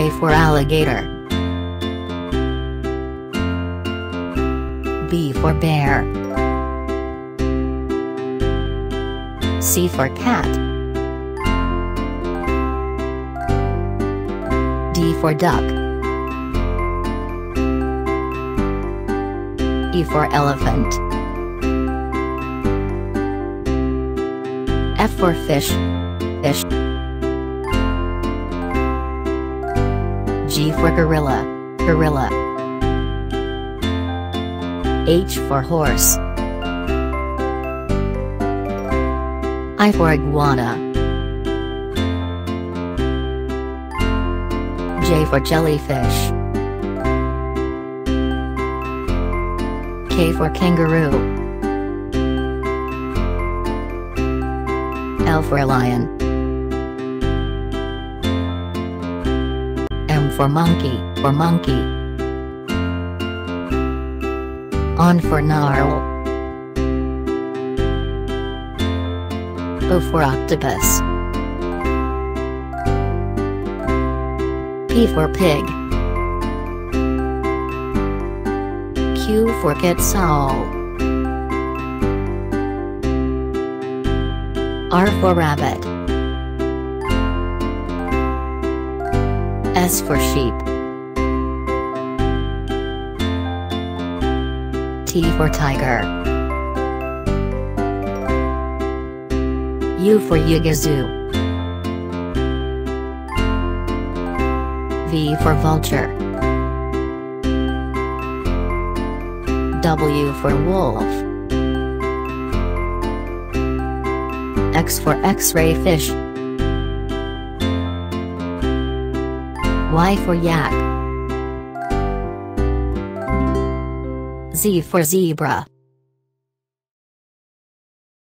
A for alligator. B for bear. C for cat. D for duck. E for elephant. F for fish. Fish. G for gorilla. Gorilla. H for horse. I for iguana. J for jellyfish. K for kangaroo. L for lion. M for monkey, monkey. N for narwhal. O for octopus. P for pig. Q for quetzal. R for rabbit. S for sheep. T for tiger. U for Yggdrasil. V for vulture. W for wolf. X for X-ray fish. Y for yak. Z for zebra.